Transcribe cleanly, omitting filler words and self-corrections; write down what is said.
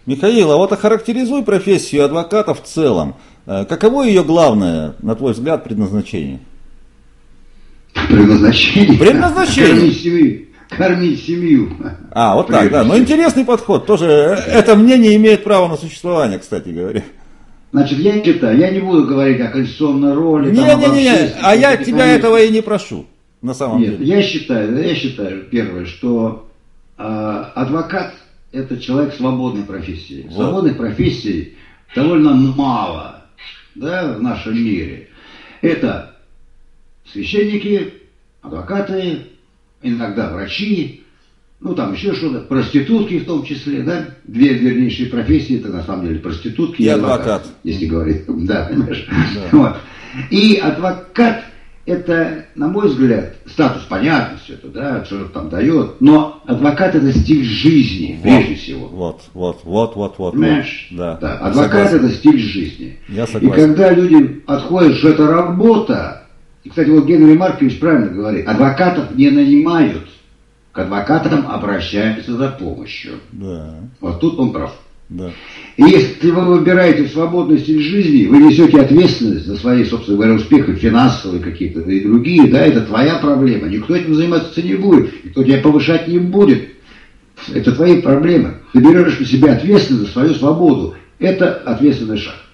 Михаил, а вот охарактеризуй профессию адвоката в целом. Каково ее главное, на твой взгляд, предназначение? Предназначение? Предназначение. Кормить семью. Кормить семью. А, вот так, да. Но интересный подход. Тоже это мнение имеет право на существование, кстати говоря. Значит, я считаю, я не буду говорить о конституционной роли. Не, а я тебя этого и не прошу, на самом деле. Я считаю, первое, что адвокат это человек свободной профессии. Вот. Свободных профессий довольно мало, да, в нашем мире. Это священники, адвокаты, иногда врачи, ну там еще что-то, проститутки в том числе, да, две вернейшие профессии, это на самом деле проститутки и адвокат, если говорить, да, понимаешь. Да. Вот. И адвокат это, на мой взгляд, статус понятно все это, да, что там дает, но адвокат это стиль жизни, прежде всего. Вот. Понимаешь? Да. Адвокат это стиль жизни. Я согласен. И когда люди отходят, что это работа, и, кстати, вот Генри Маркович правильно говорит, адвокатов не нанимают, к адвокатам обращаются за помощью. Да. Вот тут он прав. Да. И если вы выбираете свободный стиль жизни, вы несете ответственность за свои, собственно говоря, успехи финансовые какие-то и другие, да, это твоя проблема. Никто этим заниматься не будет, никто тебя повышать не будет. Это твои проблемы. Ты берешь на себя ответственность за свою свободу. Это ответственный шаг.